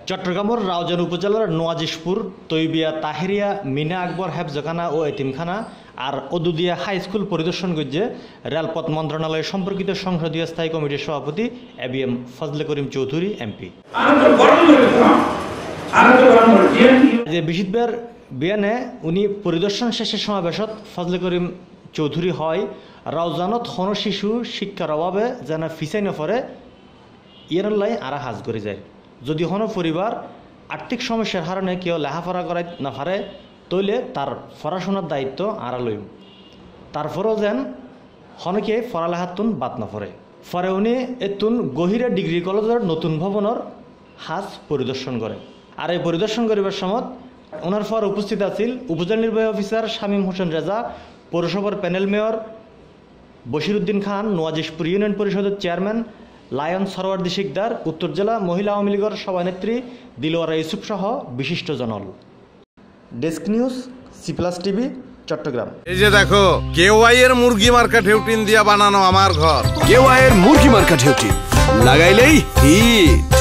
চট্টগ্রামের রাউজান উপজেলার নোয়াজিশপুর তৈবিয়া তাহেরিয়া মিনা আকবর হেফজখানা ও এতিমখানা আর অদুদিয়া হাই স্কুল পরিদর্শন করছে রেলপথ মন্ত্রণালয় সম্পর্কিত সংসদীয় স্থায়ী কমিটির সভাপতি এবিএম ফজলে করিম চৌধুরী এমপি। যে বিশিতবার বিয়ানে উনি পরিদর্শন শেষে সমাবেশত ফজলে করিম চৌধুরী হয় রাউজানত হন শিশু শিক্ষার অভাবে যেন ফিসাই নফরে ইয়ারলাই আরা হাজ করে যায়। যদি কোনো পরিবার আর্থিক সমস্যার কারণে কেউ লেখাপড়া করাই না পারে তৈলে তার পড়াশোনার দায়িত্ব আরা লইম। তারপরেও যেন হনকে পড়ালেখাতুন বাদ না পড়ে। পরে উনি এতুন গহিরা ডিগ্রি কলেজের নতুন ভবনের হাজ পরিদর্শন করে। আর এই পরিদর্শন করিবার সময় ওনার পর উপস্থিত আছিল উপজেলা নির্বাহী অফিসার শামীম হোসেন রেজা, পৌরসভার panel mayor Bashiruddin Khan, Nowajishpur union পরিষদের চেয়ারম্যান লায়ন সরওয়ার্দী শিকদার, উত্তর জেলা মহিলা আওয়ামী লীগের সভানেত্রী দিলওয়ারা ইউসুফ সহ বিশিষ্ট জনল। Desk news C+ TV Chittagong. এই যে দেখো কেওয়াই এর মুরগি মার্কা ঢেউটিন দিয়া বানানো আমার ঘর। কেওয়াই এর মুরগি মার্কা ঢেউটিন লাগাইলেই হিট।